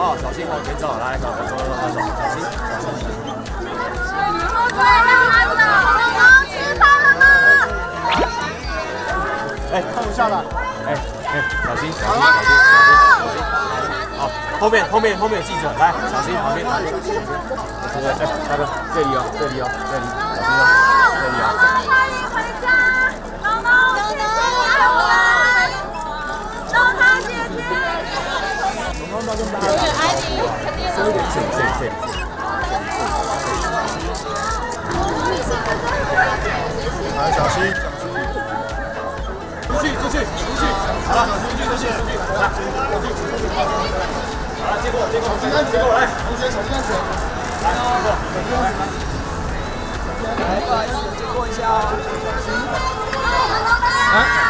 哦，小心往前走，来，走，小心。 对，让他走。吃饭了吗？ 哎，放不下了。哎，小心。好，后面有记者，来，小心旁边。对，大哥，这里哦，小心哦。 快点回家，น้องๆ谢谢你的爱，让他姐姐。有点爱你，肯定收一点水。来，小心。出去。好了，出去。来，好了，接过来，同学小心安全。来，来，不好意思，接过一下哦。小心。